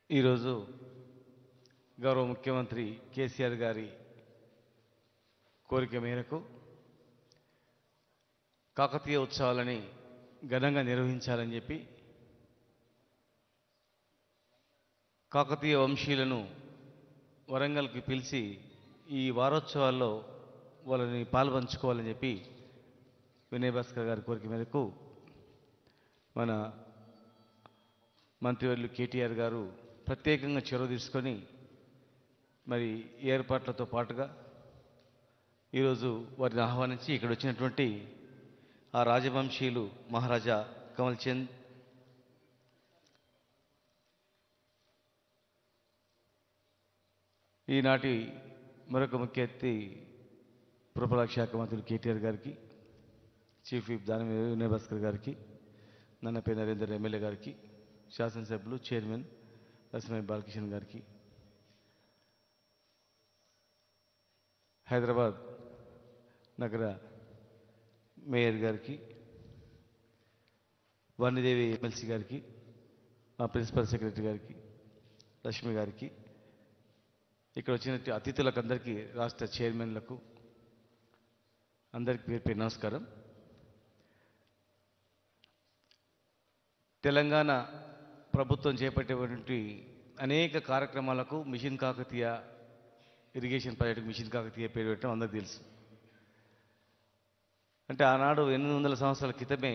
ఈరోజు గౌరవ ముఖ్యమంత్రి కేసీఆర్ గారి కోరిక మేరకు కాకతీయ ఉత్సవాలని ఘనంగా నిర్వహించాలని చెప్పి కాకతీయ వంశీయులను వరంగల్కి పిలిచి ఈ వారోత్సవాల్లో వాళ్ళని పాల్పంచుకోవాలని చెప్పి వినయ్ భాస్కర్ గారి కోరిక మేరకు మన మంత్రివర్యులు కేటీఆర్ గారు ప్రత్యేకంగా చొరవ తీసుకొని మరి ఏర్పాట్లతో పాటుగా ఈరోజు వారిని ఆహ్వానించి ఇక్కడ వచ్చినటువంటి ఆ రాజవంశీయులు మహారాజా కమల్ చంద్, ఈనాటి మరొక ముఖ్య అతిథి పురపాలక శాఖ మంత్రులు కేటీఆర్ గారికి, చీఫ్ విప్ దాని వినయ్ భాస్కర్ గారికి, నన్నపై నరేందర్ ఎమ్మెల్యే గారికి, శాసనసభ్యులు చైర్మన్ లక్ష్మీ బాలకిషన్ గారికి, హైదరాబాద్ నగర మేయర్ గారికి, వాణిదేవి ఎమ్మెల్సీ గారికి, మా ప్రిన్సిపల్ సెక్రటరీ గారికి, లక్ష్మి గారికి, ఇక్కడ వచ్చిన అతిథులకు అందరికీ, రాష్ట్ర చైర్మన్లకు అందరికీ పేరు పేరు నమస్కారం. తెలంగాణ ప్రభుత్వం చేపట్టేటువంటి అనేక కార్యక్రమాలకు mission Kakatiya irrigation project mission Kakatiya పేరు పెట్టడం అందరికీ తెలుసు. అంటే ఆనాడు 800 సంవత్సరాల క్రితమే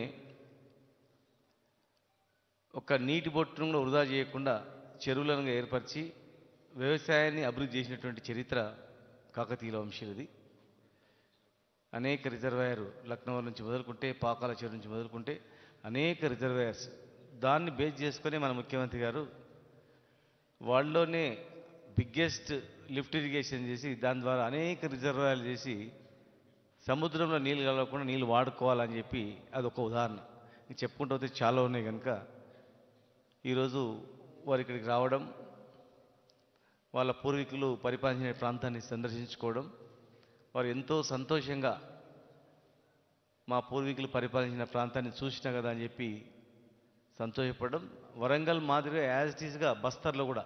ఒక నీటి బొట్టును కూడా వృధా చేయకుండా చెరువులను ఏర్పరిచి వ్యవసాయాన్ని అభివృద్ధి చేసినటువంటి చరిత్ర కాకతీయుల వంశీయులది. అనేక రిజర్వాయర్ లక్నో నుంచి మొదలుకుంటే, పాకాల చెరువు నుంచి మొదలుకుంటే అనేక రిజర్వాయర్స్, దాన్ని బేస్ చేసుకొని మన ముఖ్యమంత్రి గారు వాళ్ళలోనే బిగ్గెస్ట్ లిఫ్ట్ ఇరిగేషన్ చేసి దాని ద్వారా అనేక రిజర్వాయర్లు చేసి సముద్రంలో నీళ్ళు కలవకుండా నీళ్ళు వాడుకోవాలని చెప్పి అదొక ఉదాహరణ. చెప్పుకుంటూ పోతే చాలా ఉన్నాయి కనుక ఈరోజు వారు ఇక్కడికి రావడం, వాళ్ళ పూర్వీకులు పరిపాలించిన ప్రాంతాన్ని సందర్శించుకోవడం, వారు ఎంతో సంతోషంగా మా పూర్వీకులు పరిపాలించిన ప్రాంతాన్ని చూసినా కదా అని చెప్పి సంతోషపడడం. వరంగల్ మాదిరిగా యాజ్ ఇట్ ఈస్గా బస్తర్లో కూడా,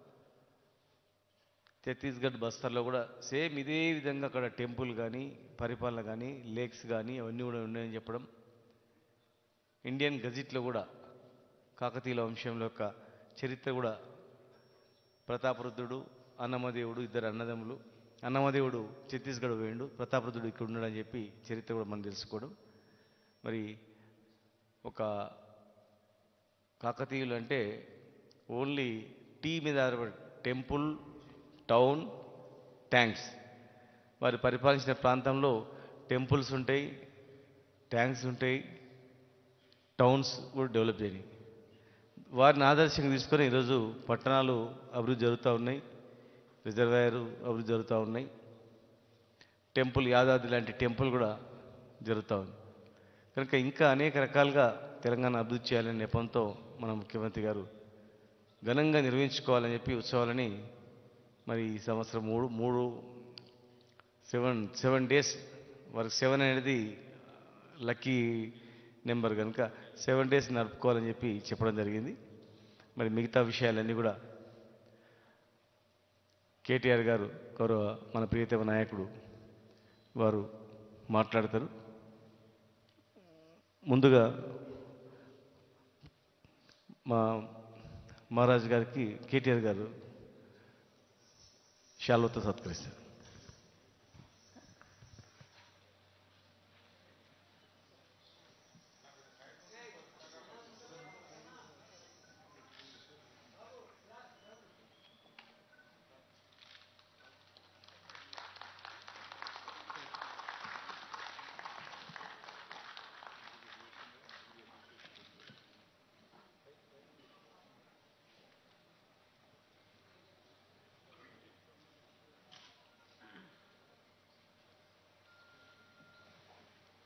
ఛత్తీస్గఢ్ బస్తర్లో కూడా సేమ్ ఇదే విధంగా అక్కడ టెంపుల్ కానీ, పరిపాలన కానీ, లేక్స్ కానీ అవన్నీ కూడా ఉన్నాయని చెప్పడం. ఇండియన్ గజిట్లో కూడా కాకతీయుల వంశంలో యొక్క చరిత్ర కూడా ప్రతాపరుద్రుడు, అన్నమదేవుడు ఇద్దరు అన్నదమ్ములు, అన్నమదేవుడు ఛత్తీస్గఢ్ పోయిండు, ప్రతాపరుద్రుడు ఇక్కడ ఉన్నాడని చెప్పి చరిత్ర కూడా మనం తెలుసుకోవడం. మరి ఒక కాకతీయులు అంటే ఓన్లీ టీ మీద ఆధారపడి టెంపుల్, టౌన్, ట్యాంక్స్, వారు పరిపాలించిన ప్రాంతంలో టెంపుల్స్ ఉంటాయి, ట్యాంక్స్ ఉంటాయి, టౌన్స్ కూడా డెవలప్ చేయని వారిని ఆదర్శంగా తీసుకొని ఈరోజు పట్టణాలు అభివృద్ధి జరుగుతూ ఉన్నాయి, రిజర్వాయర్ అభివృద్ధి జరుగుతూ ఉన్నాయి, టెంపుల్ యాదాద్రి లాంటి టెంపుల్ కూడా జరుగుతూ ఉంది. కనుక ఇంకా అనేక రకాలుగా తెలంగాణ అభివృద్ధి చేయాలనే నెపంతో మన ముఖ్యమంత్రి గారు ఘనంగా నిర్వహించుకోవాలని చెప్పి ఉత్సవాలని మరి ఈ సంవత్సరం సెవెన్ డేస్ వరకు, 7 అనేది లక్కీ నెంబర్ కనుక 7 డేస్ నడుపుకోవాలని చెప్పి చెప్పడం జరిగింది. మరి మిగతా విషయాలన్నీ కూడా కేటీఆర్ గారు, గౌరవ మన ప్రియతమ నాయకుడు వారు మాట్లాడతారు. ముందుగా మా మహారాజు గారికి కేటీఆర్ గారు శాల్వతో సత్కరిస్తారు.